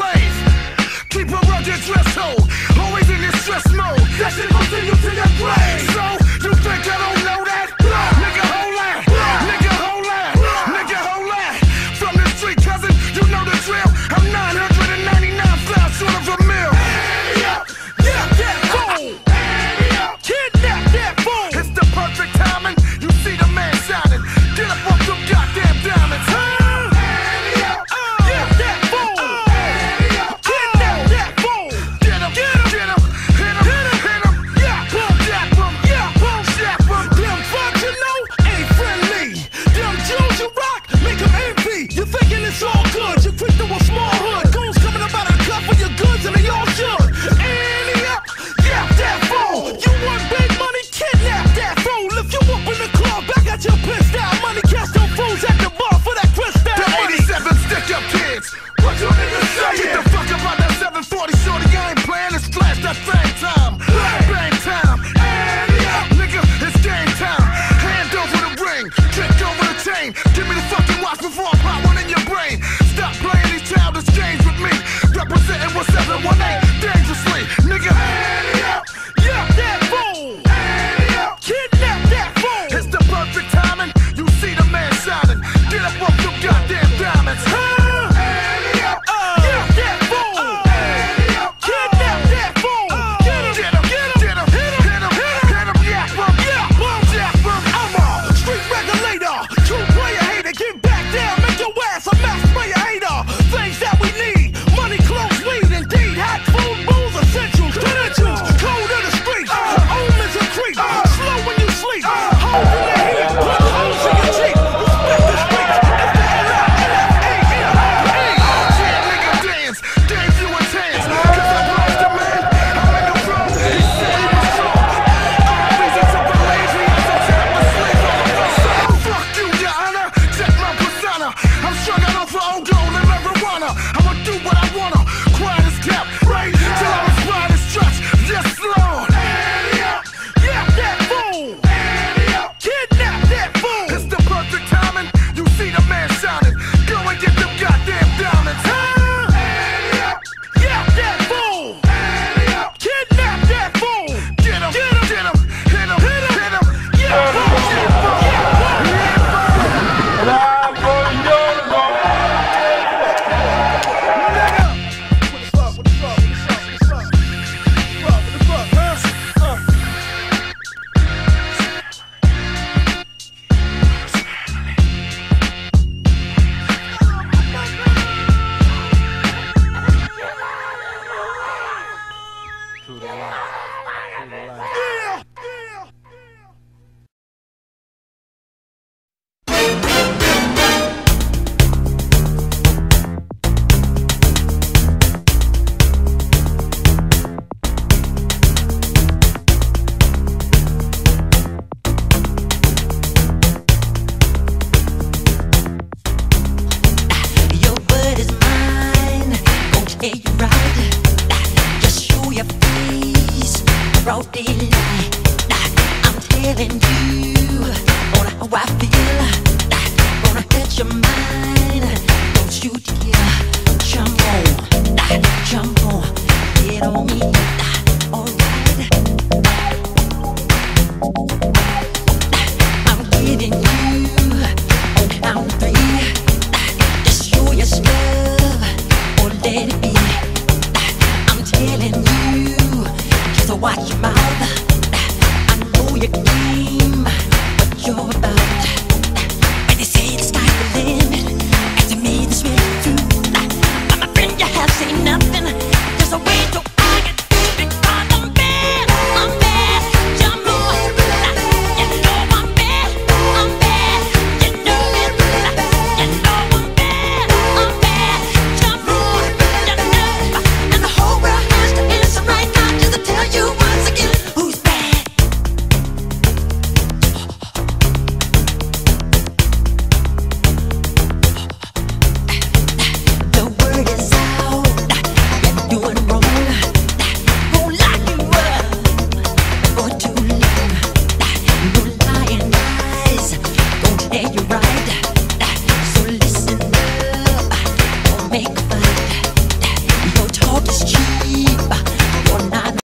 slave. Keep a rugged dress hold, always in this stress mode. That shit gon' send you to your grave. So, you think I don't know that? Nigga, hold that. Nigga, hold that. Nigga, hold that. From the street, cousin, you know the drill. I'm 999 pounds short of a meal. Yeah, that fool. Kidnap that fool. It's the perfect timing. You see the man shining. Get up off them goddamn diamonds. Give me the fucking watch before I pop one in your brain. Stop playing these childish games with me. Representing 1718 dangerously, nigga. Yeah, that fool. Kidnap that fool. It's the perfect timing. You see the man shining. Get up off them goddamn diamonds. Yeah, that fool. Kidnap that fool. Get him, get him, get him, hit him, hit him, hit him, yak him, yak him. I'm a street regulator. Two-player hater, get back down, make your ass a mass player hater. Things that we need, money, clothes, weed, indeed. Hot food, booze, essentials, credentials. Code of the streets, omens of creep. Slow when you sleep, hold in the heat, put holes in your cheek. Respect the streets, F-A-L-L-A-N-A. Yeah, nigga, dance, dance you in hands. Cause I lost the man, I'm in the room. He said he was strong. All reasons to believe he has a time to sleep on the west side. Fuck you, your honor, check my persona. I'm struggling off for old gold and marijuana. I'ma do what I wanna, quiet as kept, right? Till I'm as wide as stretch, yes Lord. Yeah, that fool. Kidnap that fool. It's the perfect timing. You see the man shining. Go and get them goddamn diamonds. Yeah, that fool. Kidnap that fool. Get him, get him, get him, hit him, hit him. Yeah, fool, yeah, fool, watch your mouth. I know your game, what you're about. When they say it's